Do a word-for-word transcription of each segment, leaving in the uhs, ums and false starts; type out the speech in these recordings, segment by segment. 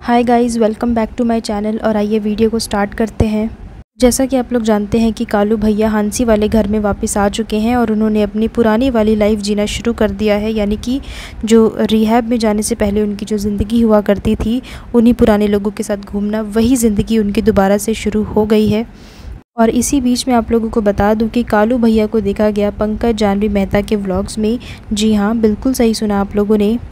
Hi guys, welcome back to my channel. और आइए video को स्टार्ट करते हैं। जैसा कि आप लोग जानते हैं कि कालू भैया हांसी वाले घर में वापस आ चुके हैं और उन्होंने अपनी पुरानी वाली लाइफ जीना शुरू कर दिया है। यानी कि जो रिहैब में जाने से पहले उनकी जो ज़िंदगी हुआ करती थी, उन्हीं पुराने लोगों के साथ घूमना, वही ज़िंदगी उनकी दोबारा से शुरू हो गई है। और इसी बीच में आप लोगों को बता दूं कि कालू भैया को देखा गया पंकज जानवी मेहता के व्लॉग्स में। जी हाँ, बिल्कुल सही सुना आप लोगों ने।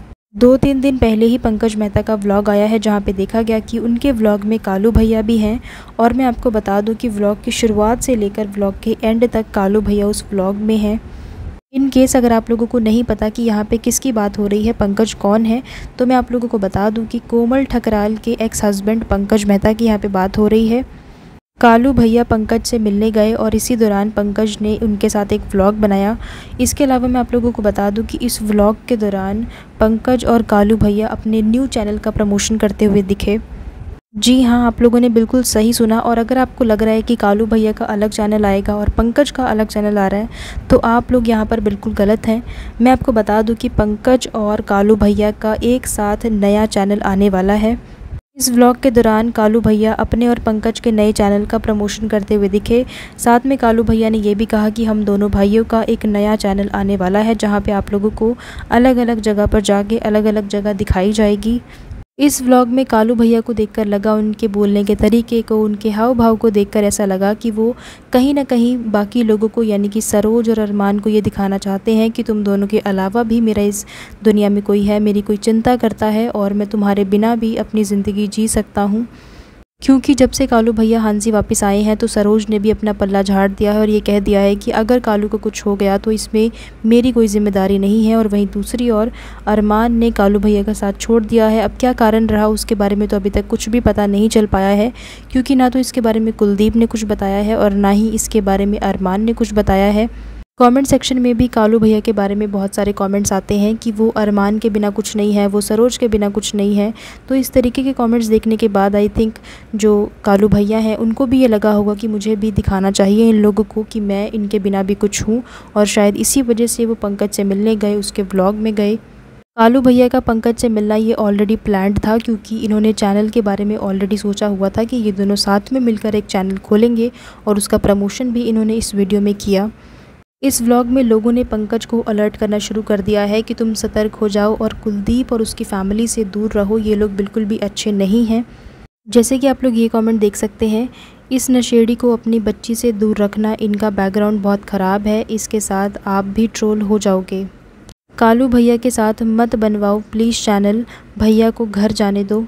दो तीन दिन पहले ही पंकज मेहता का व्लॉग आया है, जहां पे देखा गया कि उनके व्लॉग में कालू भैया भी हैं। और मैं आपको बता दूं कि व्लॉग की शुरुआत से लेकर व्लॉग के एंड तक कालू भैया उस व्लॉग में हैं। इन केस अगर आप लोगों को नहीं पता कि यहाँ पे किसकी बात हो रही है, पंकज कौन है, तो मैं आप लोगों को बता दूं कि कोमल ठकराल के एक्स हस्बैंड पंकज मेहता की यहाँ पे बात हो रही है। कालू भैया पंकज से मिलने गए और इसी दौरान पंकज ने उनके साथ एक व्लॉग बनाया। इसके अलावा मैं आप लोगों को बता दूं कि इस व्लॉग के दौरान पंकज और कालू भैया अपने न्यू चैनल का प्रमोशन करते हुए दिखे। जी हाँ, आप लोगों ने बिल्कुल सही सुना। और अगर आपको लग रहा है कि कालू भैया का अलग चैनल आएगा और पंकज का अलग चैनल आ रहा है, तो आप लोग यहाँ पर बिल्कुल गलत हैं। मैं आपको बता दूँ कि पंकज और कालू भैया का एक साथ नया चैनल आने वाला है। इस व्लॉग के दौरान कालू भैया अपने और पंकज के नए चैनल का प्रमोशन करते हुए दिखे। साथ में कालू भैया ने ये भी कहा कि हम दोनों भाइयों का एक नया चैनल आने वाला है, जहां पे आप लोगों को अलग अलग जगह पर जाके अलग अलग जगह दिखाई जाएगी। इस व्लॉग में कालू भैया को देखकर लगा, उनके बोलने के तरीके को, उनके हाव भाव को देखकर ऐसा लगा कि वो कहीं ना कहीं बाकी लोगों को, यानी कि सरोज और अरमान को ये दिखाना चाहते हैं कि तुम दोनों के अलावा भी मेरा इस दुनिया में कोई है, मेरी कोई चिंता करता है और मैं तुम्हारे बिना भी अपनी ज़िंदगी जी सकता हूँ। क्योंकि जब से कालू भैया हांसी वापस आए हैं तो सरोज ने भी अपना पल्ला झाड़ दिया है और ये कह दिया है कि अगर कालू को कुछ हो गया तो इसमें मेरी कोई जिम्मेदारी नहीं है। और वहीं दूसरी ओर अरमान ने कालू भैया का साथ छोड़ दिया है। अब क्या कारण रहा उसके बारे में तो अभी तक कुछ भी पता नहीं चल पाया है, क्योंकि ना तो इसके बारे में कुलदीप ने कुछ बताया है और ना ही इसके बारे में अरमान ने कुछ बताया है। कमेंट सेक्शन में भी कालू भैया के बारे में बहुत सारे कमेंट्स आते हैं कि वो अरमान के बिना कुछ नहीं है, वो सरोज के बिना कुछ नहीं है। तो इस तरीके के कमेंट्स देखने के बाद आई थिंक जो कालू भैया हैं उनको भी ये लगा होगा कि मुझे भी दिखाना चाहिए इन लोगों को कि मैं इनके बिना भी कुछ हूँ। और शायद इसी वजह से वो पंकज से मिलने गए, उसके व्लॉग में गए। कालू भैया का पंकज से मिलना ये ऑलरेडी प्लान्ड था, क्योंकि इन्होंने चैनल के बारे में ऑलरेडी सोचा हुआ था कि ये दोनों साथ में मिलकर एक चैनल खोलेंगे और उसका प्रमोशन भी इन्होंने इस वीडियो में किया। इस व्लॉग में लोगों ने पंकज को अलर्ट करना शुरू कर दिया है कि तुम सतर्क हो जाओ और कुलदीप और उसकी फैमिली से दूर रहो, ये लोग बिल्कुल भी अच्छे नहीं हैं। जैसे कि आप लोग ये कमेंट देख सकते हैं, इस नशेड़ी को अपनी बच्ची से दूर रखना, इनका बैकग्राउंड बहुत ख़राब है, इसके साथ आप भी ट्रोल हो जाओगे। कालू भैया के साथ मत बनवाओ प्लीज़ चैनल, भैया को घर जाने दो।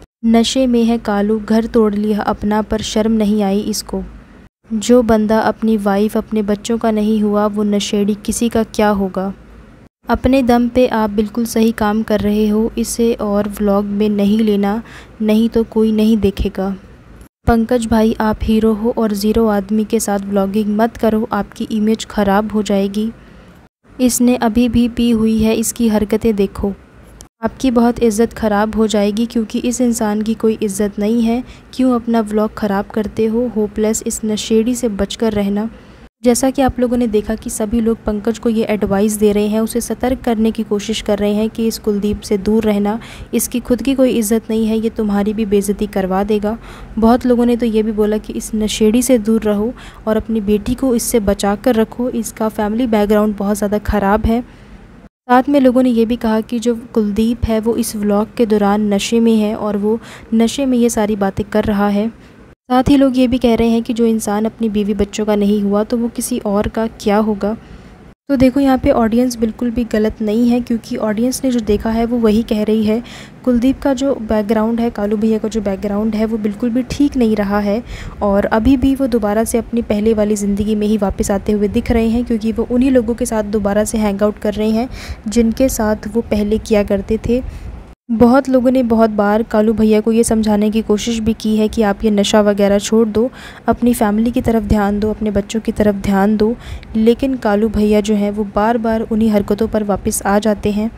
नशे में है कालू, घर तोड़ लिया अपना पर शर्म नहीं आई इसको। जो बंदा अपनी वाइफ अपने बच्चों का नहीं हुआ, वो नशेड़ी किसी का क्या होगा। अपने दम पे आप बिल्कुल सही काम कर रहे हो, इसे और व्लॉग में नहीं लेना, नहीं तो कोई नहीं देखेगा। पंकज भाई, आप हीरो हो और ज़ीरो आदमी के साथ व्लॉगिंग मत करो, आपकी इमेज ख़राब हो जाएगी। इसने अभी भी पी हुई है, इसकी हरकतें देखो, आपकी बहुत इज़्ज़त ख़राब हो जाएगी, क्योंकि इस इंसान की कोई इज़्ज़त नहीं है। क्यों अपना व्लॉग ख़राब करते हो, होपलेस, इस नशेड़ी से बचकर रहना। जैसा कि आप लोगों ने देखा कि सभी लोग पंकज को ये एडवाइस दे रहे हैं, उसे सतर्क करने की कोशिश कर रहे हैं कि इस कुलदीप से दूर रहना, इसकी खुद की कोई इज़्ज़त नहीं है, ये तुम्हारी भी बेइज्जती करवा देगा। बहुत लोगों ने तो ये भी बोला कि इस नशेड़ी से दूर रहो और अपनी बेटी को इससे बचा कर रखो, इसका फैमिली बैकग्राउंड बहुत ज़्यादा ख़राब है। साथ में लोगों ने ये भी कहा कि जो कुलदीप है वो इस व्लॉग के दौरान नशे में है और वो नशे में ये सारी बातें कर रहा है। साथ ही लोग ये भी कह रहे हैं कि जो इंसान अपनी बीवी बच्चों का नहीं हुआ तो वो किसी और का क्या होगा। तो देखो, यहाँ पे ऑडियंस बिल्कुल भी गलत नहीं है, क्योंकि ऑडियंस ने जो देखा है वो वही कह रही है। कुलदीप का जो बैकग्राउंड है, कालू भैया का जो बैकग्राउंड है, वो बिल्कुल भी ठीक नहीं रहा है और अभी भी वो दोबारा से अपनी पहले वाली ज़िंदगी में ही वापस आते हुए दिख रहे हैं, क्योंकि वो उन्हीं लोगों के साथ दोबारा से हैंग आउट कर रहे हैं जिनके साथ वो पहले किया करते थे। बहुत लोगों ने बहुत बार कालू भैया को ये समझाने की कोशिश भी की है कि आप ये नशा वगैरह छोड़ दो, अपनी फैमिली की तरफ ध्यान दो, अपने बच्चों की तरफ ध्यान दो, लेकिन कालू भैया जो हैं वो बार बार उन्हीं हरकतों पर वापस आ जाते हैं।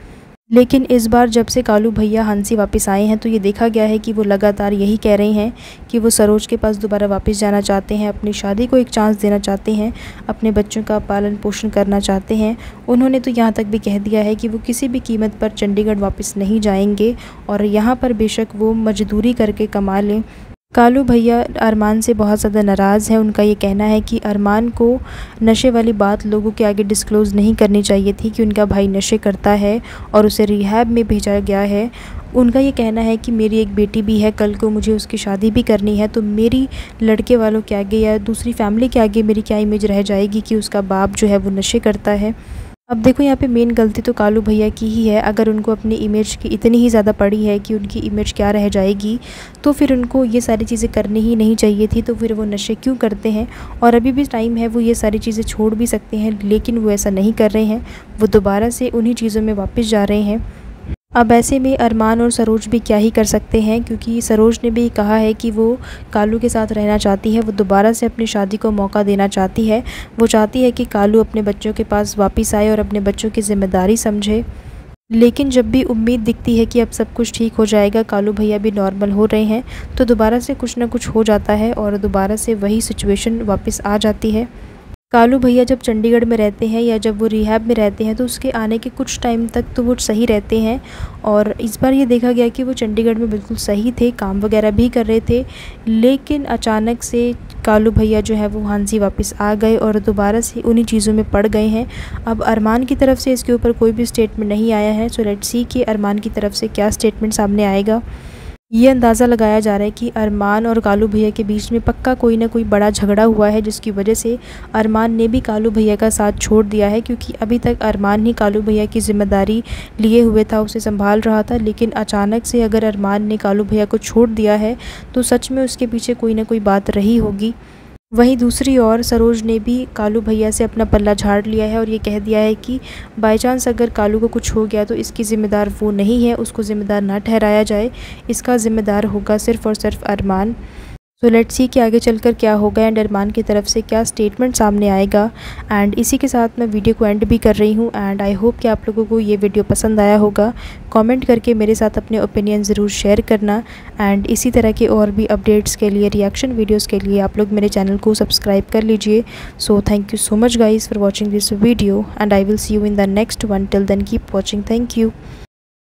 लेकिन इस बार जब से कालू भैया हांसी वापस आए हैं तो ये देखा गया है कि वो लगातार यही कह रहे हैं कि वो सरोज के पास दोबारा वापस जाना चाहते हैं, अपनी शादी को एक चांस देना चाहते हैं, अपने बच्चों का पालन पोषण करना चाहते हैं। उन्होंने तो यहाँ तक भी कह दिया है कि वो किसी भी कीमत पर चंडीगढ़ वापस नहीं जाएंगे और यहाँ पर बेशक वो मजदूरी करके कमा लें। कालू भैया अरमान से बहुत ज़्यादा नाराज़ हैं। उनका ये कहना है कि अरमान को नशे वाली बात लोगों के आगे डिस्क्लोज़ नहीं करनी चाहिए थी कि उनका भाई नशे करता है और उसे रिहैब में भेजा गया है। उनका ये कहना है कि मेरी एक बेटी भी है, कल को मुझे उसकी शादी भी करनी है, तो मेरी लड़के वालों के आगे या दूसरी फैमिली के आगे मेरी क्या इमेज रह जाएगी कि उसका बाप जो है वो नशे करता है। अब देखो यहाँ पे मेन गलती तो कालू भैया की ही है। अगर उनको अपनी इमेज की इतनी ही ज़्यादा पड़ी है कि उनकी इमेज क्या रह जाएगी, तो फिर उनको ये सारी चीज़ें करनी ही नहीं चाहिए थी। तो फिर वो नशे क्यों करते हैं? और अभी भी टाइम है, वो ये सारी चीज़ें छोड़ भी सकते हैं, लेकिन वो ऐसा नहीं कर रहे हैं। वो दोबारा से उन्हीं चीज़ों में वापस जा रहे हैं। अब ऐसे में अरमान और सरोज भी क्या ही कर सकते हैं, क्योंकि सरोज ने भी कहा है कि वो कालू के साथ रहना चाहती है, वो दोबारा से अपनी शादी को मौका देना चाहती है। वो चाहती है कि कालू अपने बच्चों के पास वापस आए और अपने बच्चों की ज़िम्मेदारी समझे। लेकिन जब भी उम्मीद दिखती है कि अब सब कुछ ठीक हो जाएगा, कालू भैया भी नॉर्मल हो रहे हैं, तो दोबारा से कुछ ना कुछ हो जाता है और दोबारा से वही सिचुएशन वापस आ जाती है। कालू भैया जब चंडीगढ़ में रहते हैं या जब वो रिहैब में रहते हैं तो उसके आने के कुछ टाइम तक तो वो सही रहते हैं, और इस बार ये देखा गया कि वो चंडीगढ़ में बिल्कुल सही थे, काम वगैरह भी कर रहे थे। लेकिन अचानक से कालू भैया जो है वो हांसी वापस आ गए और दोबारा से उन्हीं चीज़ों में पड़ गए हैं। अब अरमान की तरफ से इसके ऊपर कोई भी स्टेटमेंट नहीं आया है, सो लेट्स सी कि अरमान की तरफ से क्या स्टेटमेंट सामने आएगा। ये अंदाज़ा लगाया जा रहा है कि अरमान और कालू भैया के बीच में पक्का कोई ना कोई बड़ा झगड़ा हुआ है, जिसकी वजह से अरमान ने भी कालू भैया का साथ छोड़ दिया है, क्योंकि अभी तक अरमान ही कालू भैया की ज़िम्मेदारी लिए हुए था, उसे संभाल रहा था। लेकिन अचानक से अगर अरमान ने कालू भैया को छोड़ दिया है तो सच में उसके पीछे कोई ना कोई बात रही होगी। वहीं दूसरी ओर सरोज ने भी कालू भैया से अपना पल्ला झाड़ लिया है और ये कह दिया है कि बाय चांस अगर कालू को कुछ हो गया तो इसकी ज़िम्मेदार वो नहीं है, उसको ज़िम्मेदार ना ठहराया जाए, इसका ज़िम्मेदार होगा सिर्फ़ और सिर्फ अरमान। सो लेट्स सी कि आगे चलकर क्या होगा एंड अरमान की तरफ से क्या स्टेटमेंट सामने आएगा। एंड इसी के साथ मैं वीडियो को एंड भी कर रही हूँ एंड आई होप कि आप लोगों को ये वीडियो पसंद आया होगा। कमेंट करके मेरे साथ अपने ओपिनियन ज़रूर शेयर करना एंड इसी तरह के और भी अपडेट्स के लिए, रिएक्शन वीडियोज़ के लिए आप लोग मेरे चैनल को सब्सक्राइब कर लीजिए। So thank you so much guys for watching this video and I will see you in the next one. Till then keep watching. Thank you.